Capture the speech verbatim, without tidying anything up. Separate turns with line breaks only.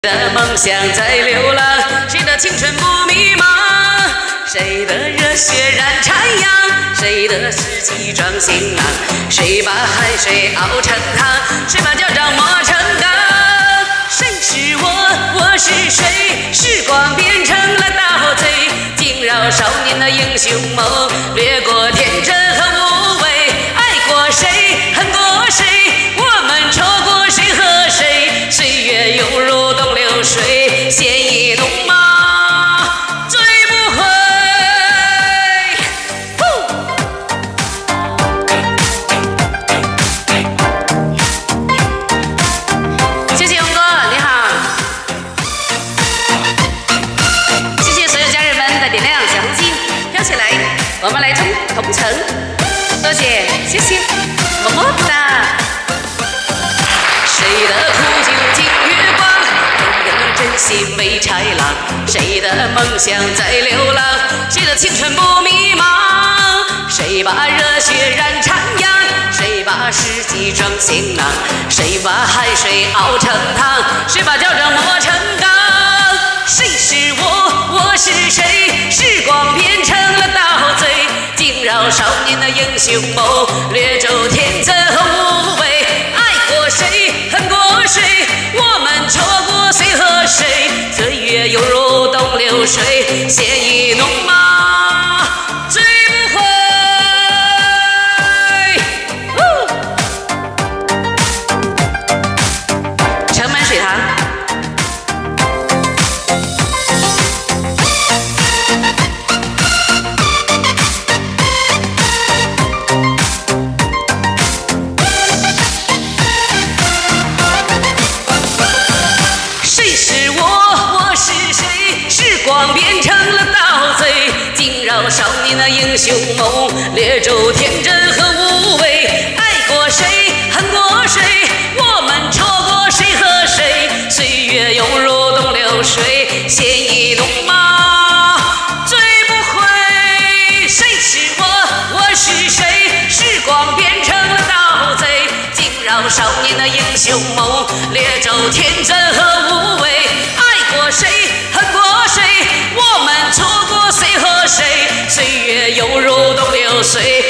的梦想在流浪，谁的青春不迷茫？谁的热血燃残阳？谁的事迹装行囊？谁把汗水熬成汤？谁把脚掌磨成钢？谁是我？我是谁？时光变成了盗贼，惊扰少年的英雄梦，掠过天真和无畏。爱过谁？恨过谁？我们错过谁和谁？岁月犹如东流水，鲜衣怒马追不回。谢谢勇哥，你好。谢谢所有家人们的点亮小红心，飘起来，我们来冲同城。多谢，谢谢，么么哒。谁的苦酒敬月光？谁的真心为豺狼？谁的梦想在流浪？谁的青春不迷茫？谁把热血燃残阳？谁把事迹装行囊？谁把汗水熬成汤？谁把脚掌磨成钢？谁是我？我是谁？时光变成了盗贼，惊扰少年的英雄梦，掠走天真和无畏。爱过谁？恨过谁？我们错过谁和谁？岁月犹如东流水，鲜衣怒马追不回。城门水塘。变成了盗贼，惊扰少年的英雄梦，掠走天真和无畏。爱过谁？恨过谁？我们错过谁和谁？岁月犹如东流水，鲜衣怒马追不回。谁是我？我是谁？时光变成了盗贼，惊扰少年的英雄梦，掠走天真和无畏。爱过谁？恨过谁？我们错过谁和谁？岁月犹如东流水。